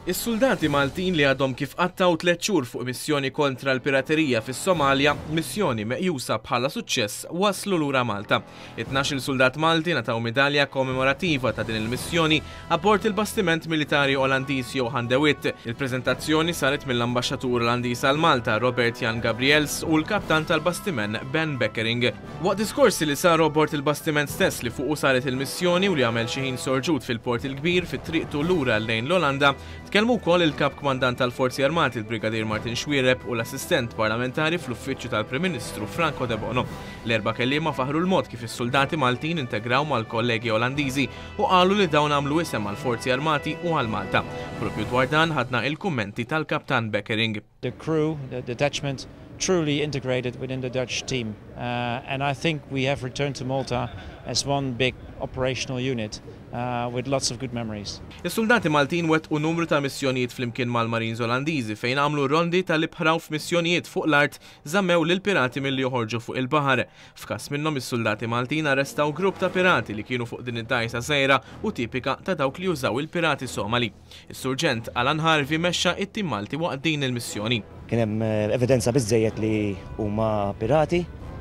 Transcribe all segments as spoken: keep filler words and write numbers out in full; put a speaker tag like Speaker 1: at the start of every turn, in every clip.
Speaker 1: Is-soldati Maltin li għadhom kif qattaw tliet xhur fuq missjoni kontra l-piraterija fis-Somalia, missjoni meqjusa bħala suċċess, waslu lura Malta. It-tnax-il soldat Malti nataw medalja kommemorattiva ta' din il-missjoni abbord il-bastiment militari Olandiż Johan de Witt. Il-preżentazzjoni saret mill-ambaxxatur Olandiż għal Malta Robert Jan Gabriels u l-kaptan tal-bastiment Ben Beckering. Waqt diskorsi li saru abbord il-bastiment stess li fuqu saret il-missjoni u li għamel xi ħin sorġut fil-port il-kbir fit-triqtu lura lejn l-Olanda, tkellmu wkoll il-kap kmandant tal-Forzi Armati il-Brigadir Martin Xwiereb u l-assistent parlamentari fl-uffiċċju tal-Prim Ministru Franco de Bono. L-erba' kelliema faħru l-mod kif is-soldati Maltin integraw mal-kollegi Olandiżi u qalu li dawn għamlu isem għall-Forzi Armati u għal Malta. Propju dwar dan ħadna il-kummenti tal-Kaptan Beckering.
Speaker 2: The crew, the detachment, truly integrated within the Dutch team, uh, and I think we have returned to Malta as one big operational unit uh, with lots of good memories.
Speaker 1: Is-soldati Maltin wettqu numru ta' missjonijiet flimkien mal-Marines Olandiżi fejn għamlu rondi tal-ibħraw f'missjonijiet fuq l-art żammew lil pirati milli joħorġu fuq il-baħar. F'każ minnhom is-soldati Maltin arrestaw grupp ta' pirati li kienu fuq din id-dgħajsa sejra u tipika ta' dawk li jużaw il-pirati Somali. Is-surġent Alan Harvey mexxa it-tim Malti waqt din il-missjoni.
Speaker 3: Kien hemm evidenza biżżejjed li huma pirati,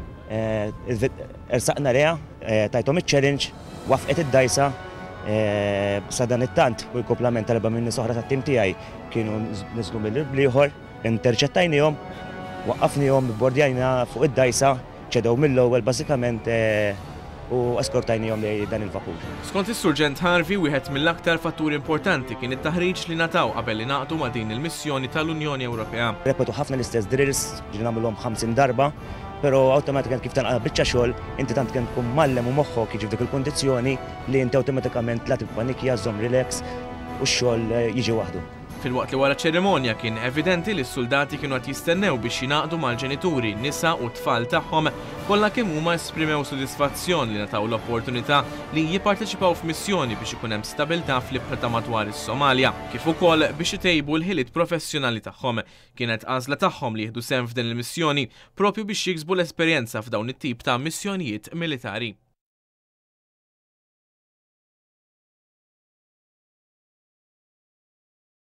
Speaker 3: ersaqna reha, tajthom iċ-challenge, wafqet id-dgħajsa sa dan it-tant u l-komplament tal-erba' minni soħra tat-tim tiegħi kienu niżlu mill-ieħor, interċettajnihom, waqqafnihom bordjajna fuq id-dgħajsa, ċedew mill-ewwel bażikament u eskortajnihom lejn dan il-vapur. Skont
Speaker 1: is-Surġent Harvey, wieħed mill-aktar fatturi importanti kien it-taħriġ li nataw qabel li naqdu ma' din il-missjoni tal-Unjoni Ewropea.
Speaker 3: Repetu ħafna l-istess drills, ġiri nagħmluhom ħamsin darba, però awtomatikament kif tanqal biċċa xogħol, inti tant kien tkun mallem u moħħok jiġi f'dik il-kundizzjoni li inti awtomatikament la tibpanikja, żomm relax u x-xogħol jiġi waħdu.
Speaker 1: Fil-waqt li wara ċerimonja kien evidenti li s-soldati kienu qed jistennew biex jingħaqdu mal-ġenituri, nisa u tfal tagħhom kollha kemm huma esprimew sodisfazzjon li nataw l-opportunità li jipparteċipaw f'missjoni biex ikun hemm stabilità fl-ibħra ta' madwar is-Somalja, kif ukoll biex itejbu l-ħiliet professjonali tagħhom. Kienet għażla tagħhom li jieħdu sehem f'din il-missjoni propju biex jiksbu l-esperjenza f'dawn it-tip ta' missjonijiet militari.